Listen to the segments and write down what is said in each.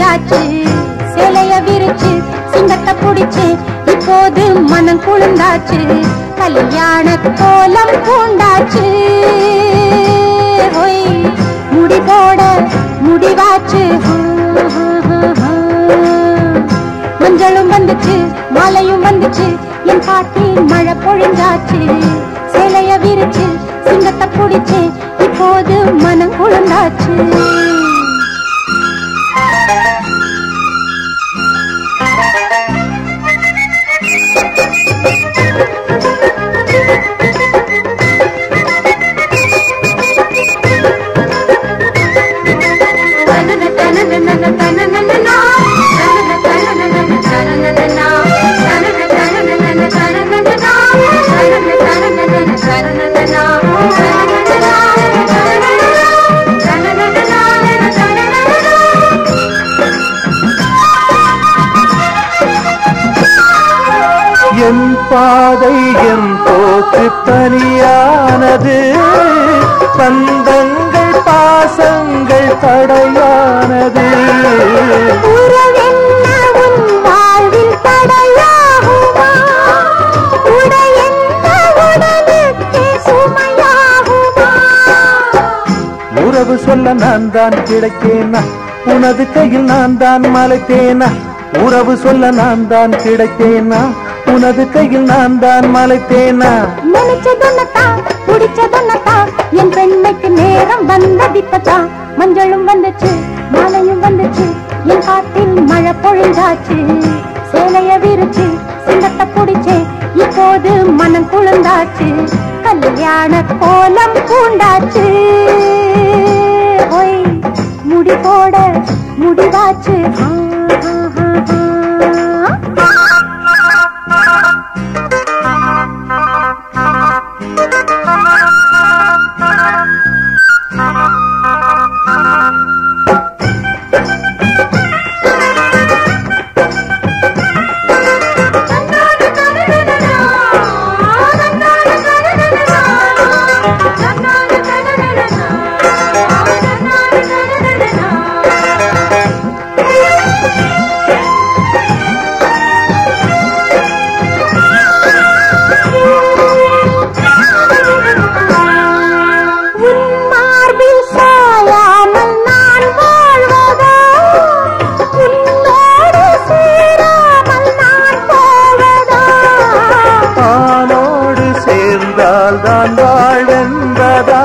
பொழிஞ்சாச்சு சேலைய விரிச்சு சிங்கத்தை புடிச்சு இப்போது மனம் குளிர்ந்தாச்சு கல்யாண கோலம் பூண்டாச்சு முடி போட முடிவாச்சு மஞ்சளும் வந்துச்சு மாலையும் வந்துச்சு என் காட்டில் மழை பொழிஞ்சாச்சு சேலைய விரிச்சு சிங்கத்தை புடிச்சு இப்போது மனம் குளிர்ந்தாச்சு என் பாதை என் போக்கு தனியானது பந்தங்கள் பாசங்கள் தடையானது உறவு சொல்ல நான் தான் கிடைத்தேனா உனது கையில் நான் தான் மலைத்தேனா உறவு சொல்ல நான் தான் கிடைத்தேனா உனது கையில் நான் தான் மலைத்தேனா நினைச்சதொன்னதான் பிடிச்சதொன்னதான் என் பெண்மைக்கு நேரம் வந்ததிப்பதான் மஞ்சளும் வந்துச்சு மாலையும் வந்துச்சு என் காட்டில் மழை பொழிஞ்சாச்சு சேலைய விரிச்சு சிங்கத்தை புடிச்சே இப்போது மனம் குளிர்ந்தாச்சு கல்யாண கோலம் பூண்டாச்சு முடி போட முடிவாச்சு தான் வாழ்வென்பதா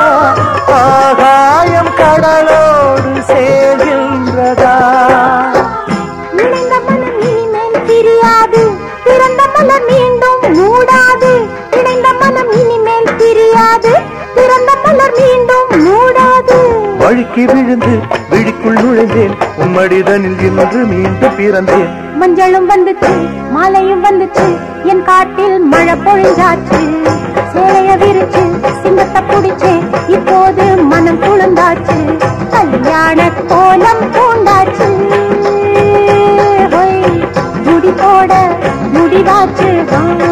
ஆகாயம் கடலோடு சேர்கின்றதா இணைந்த மனம் இனிமேல் பிரியாது பிறந்த மலர் மீண்டும் மூடாது இணைந்த மனம் இனிமேல் பிரியாது பிறந்த மலர் மீண்டும் மூடாது வழுக்கி விழுந்து விழிக்குள் நுழைந்தேன் உம்மடிதனில் இன்று மீண்டும் பிறந்தேன் மஞ்சளும் வந்துச்சு மாலையும் வந்துச்சு என் காட்டில் மழை பொழிஞ்சாச்சு சேலைய விரிச்சு சிங்கத்தை புடிச்சே இப்போது மனம் குளிர்ந்தாச்சு கல்யாண கோலம் பூண்டாச்சு முடி போட முடிவாச்சு